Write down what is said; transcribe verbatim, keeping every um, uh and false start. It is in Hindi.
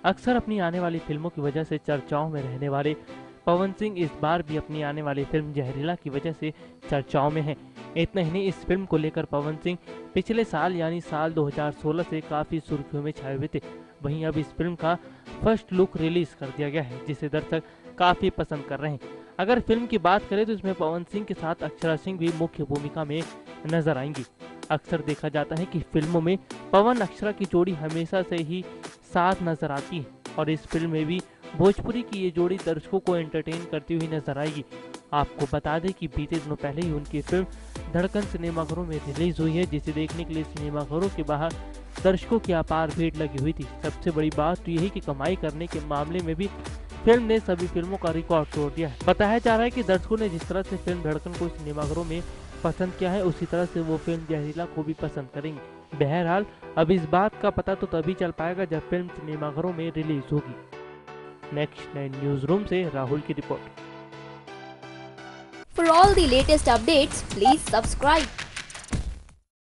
अक्सर अपनी आने वाली फिल्मों की वजह से चर्चाओं में रहने वाले पवन सिंह इस बार भी अपनी आने वाली फिल्म जहरीला की वजह से चर्चाओं में हैं। इतना ही नहीं, इस फिल्म को लेकर पवन सिंह पिछले साल यानी साल दो हज़ार सोलह से काफ़ी सुर्खियों में छाए हुए थे। वहीं अब इस फिल्म का फर्स्ट लुक रिलीज कर दिया गया है, जिसे दर्शक काफ़ी पसंद कर रहे हैं। अगर फिल्म की बात करें तो इसमें पवन सिंह के साथ अक्षरा सिंह भी मुख्य भूमिका में नजर आएंगी। अक्सर देखा जाता है कि फिल्मों में पवन अक्षरा की जोड़ी हमेशा से ही साथ नजर आती है और इस फिल्म में भी भोजपुरी की ये जोड़ी दर्शकों को एंटरटेन करती हुई नजर आएगी। आपको बता दें कि बीते दिनों पहले ही उनकी फिल्म धड़कन सिनेमाघरों में रिलीज हुई है, जिसे देखने के लिए सिनेमाघरों के बाहर दर्शकों की अपार भीड़ लगी हुई थी। सबसे बड़ी बात तो यही कि कमाई करने के मामले में भी फिल्म ने सभी फिल्मों का रिकॉर्ड तोड़ दिया है। बताया जा रहा है कि दर्शकों ने जिस तरह से फिल्म धड़कन को सिनेमाघरों में पसंद किया है, उसी तरह से वो फिल्म जहरीला को भी पसंद करेंगे। बहरहाल अब इस बात का पता तो तभी चल पाएगा जब फिल्म सिनेमाघरों में रिलीज होगी। नेक्स्ट नाइन न्यूज रूम से राहुल की रिपोर्ट। For all the latest updates, please subscribe